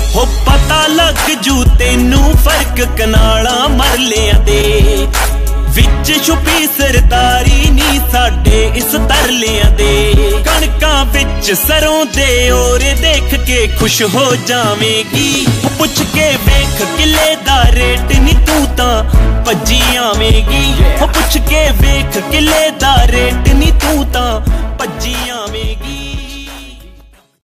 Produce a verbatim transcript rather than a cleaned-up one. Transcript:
हो पता लग जू तेनू फर्क कनाला मरलियां दे विच छुपी सरदारी नी साडे इस तरलियां दे। कणकां विच सरों दे ओरे देख के खुश हो जावेगी, पुछ के वेख किले दा रेट नी तू तां भज्जी आवेगी। पुछ के वेख किले दा रेट नी तू तां भज्जी